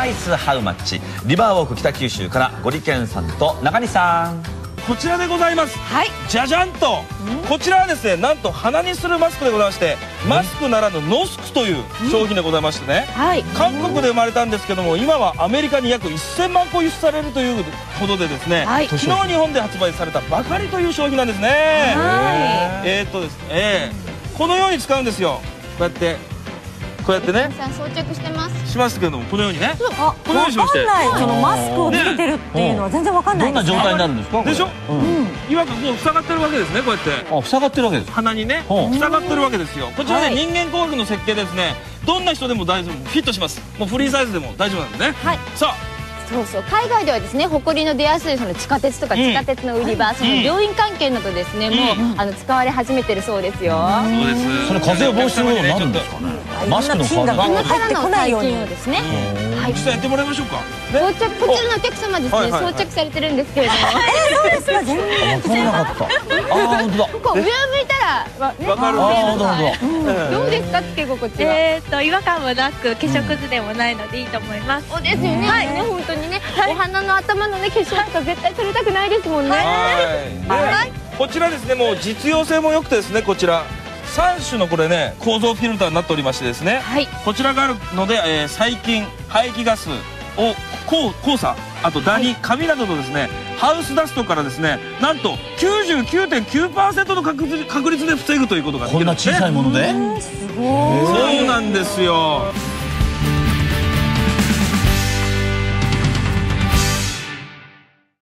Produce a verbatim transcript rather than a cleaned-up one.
ナイスハウマッチ。リバーウォーク北九州からゴリケンさんと中西さん、 こちらでございます。 はい。 じゃじゃんと、こちらはですね、なんと鼻にするマスクでございまして、マスクならぬノスクという商品でございましてね、 はい。 韓国で生まれたんですけども、今はアメリカに約せんまんこ輸出されるというほどでですね、 はい。 昨日日本で発売されたばかりという商品なんですね。 はえーっとですね、えーこのように使うんですよ。こうやってこうやってねさん装着してます。 しますけども、このようにね、 あ、 このようにしまして、 わかんない。そのマスクをつけてるっていうのは全然わかんないですね。 どんな状態になるんですか？ でしょ。 うん。 いわくこう塞がってるわけですね。こうやってあ、塞がってるわけです。 鼻にねほう塞がってるわけですよ。こちらね、 はい人間工学の設計ですね。どんな人でも大丈夫、フィットします。もうフリーサイズでも大丈夫なんですね。 はい。 さあ、 そうそう、海外ではですね、埃の出やすいその地下鉄とか地下鉄の売り場、その病院関係などですね、もうあの使われ始めてるそうですよ。 そうです。 それ風邪を防止することになるんですかね。マスクの風が邪。 鼻からの入ってこないよう細に菌をですね、はい、 実際やってもらいましょうか。 装着、こちらのお客様ですね、 はいはいはい装着されてるんですけれども、 そうですか、全然。 わからなかった。ああ、本当だ。 ここ上向いたらわね、 わかるああ、本当だ。 どうですか、つけ心地は。 えーと違和感もなく化粧くずでもないのでいいと思います。 そうですよね。はい、ね、本当にね、お花の頭のね、化粧とか絶対されたくないですもんね。 はい。でこちらですね、もう実用性も良くてですね、こちらさん種のこれね構造フィルターになっておりましてですね、 はい。 こちらがあるので、えー細菌排気ガスを黄黄砂、あとダニ、カビなどのですねハウスダストからですね、なんと きゅうじゅうきゅうてんきゅうパーセント の確率確率で防ぐということができこんなるんですね。 小さいもので。 すごい。 そうなんですよ。